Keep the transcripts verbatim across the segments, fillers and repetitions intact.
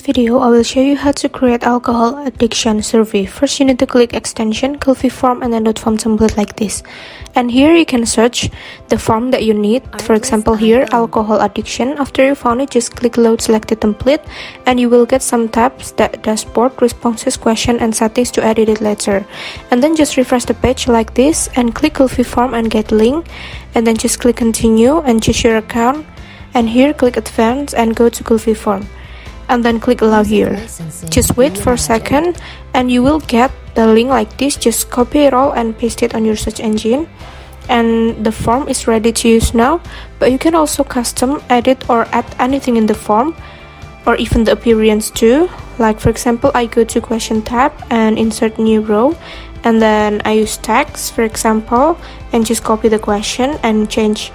video, I will show you how to create alcohol addiction survey. First, you need to click extension, Qlphi form, and then dot form template like this. And here you can search the form that you need. For example, here, alcohol addiction. After you found it, just click load selected template, and you will get some tabs that dashboard, responses, question, and settings to edit it later. And then just refresh the page like this, and click Qlphi form and get link. And then just click continue and choose your account. And here, click advanced and go to Qlphi form. And then click allow here. Just wait for a second and you will get the link like this. Just copy it all and paste it on your search engine, and the form is ready to use now. But you can also custom edit or add anything in the form, or even the appearance too. Like for example, I go to question tab and insert new row, and then I use text for example, and just copy the question and change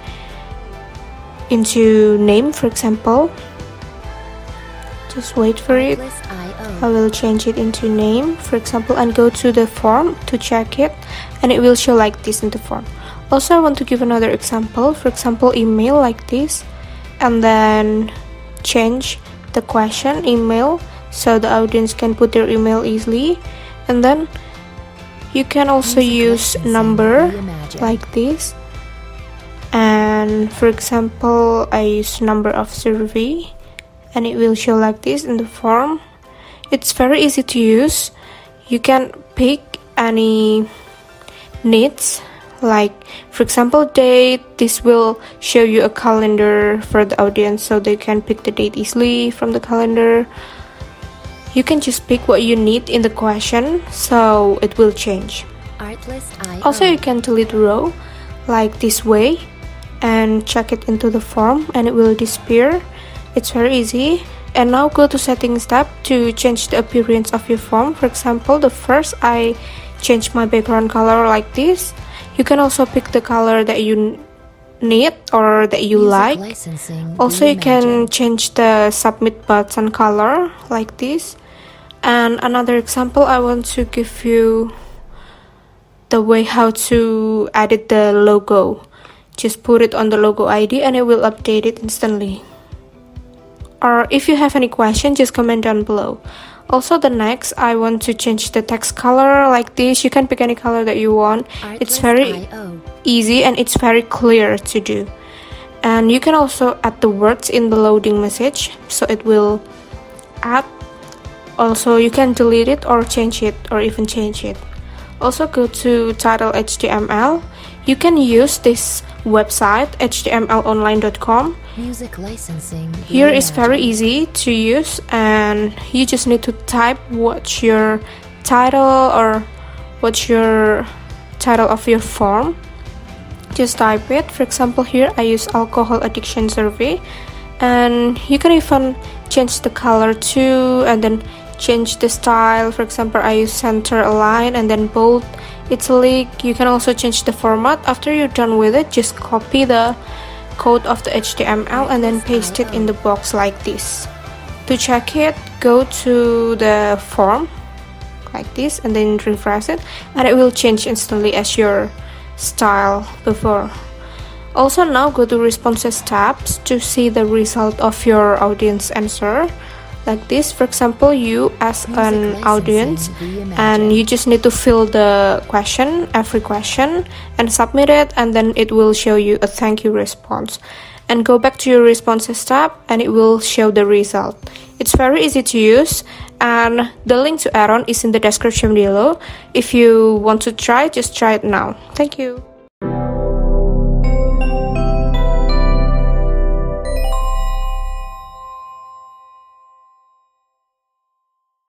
into name for example. Just wait for it. I will change it into name for example, and go to the form to check it, and it will show like this in the form. Also, I want to give another example. For example, email like this, and then change the question email so the audience can put their email easily. And then you can also use number like this, and for example, I use number of survey, and it will show like this in the form. It's very easy to use. You can pick any needs, like for example date. This will show you a calendar for the audience so they can pick the date easily from the calendar. You can just pick what you need in the question, so it will change. Also, you can delete row like this way and check it into the form, and it will disappear. It's very easy. And now go to settings tab to change the appearance of your form. For example, the first I change my background color like this. You can also pick the color that you need or that you like. Also, you can change the submit button color like this. And another example, I want to give you the way how to edit the logo. Just put it on the logo I D and it will update it instantly. Or if you have any question, just comment down below. Also, the next, I want to change the text color like this. You can pick any color that you want. It's very easy and it's very clear to do. And you can also add the words in the loading message, so it will add. Also, you can delete it or change it or even change it. Also, go to title H T M L. You can use this website H T M L online dot com. Music licensing. Here is very easy to use, and you just need to type what's your title or what's your title of your form. Just type it. For example, here I use alcohol addiction survey, and you can even change the color too, and then change the style. For example, I use center align and then bold, italic. You can also change the format. After you're done with it, just copy the code of the H T M L and then paste it in the box like this. To check it, go to the form like this and then refresh it, and it will change instantly as your style before. Also, now go to responses tabs to see the result of your audience answer like this. For example, you as an audience, and you just need to fill the question, every question, and submit it, and then it will show you a thank you response. And go back to your responses tab and it will show the result. It's very easy to use, and the link to add-on is in the description below. If you want to try, just try it now. Thank you.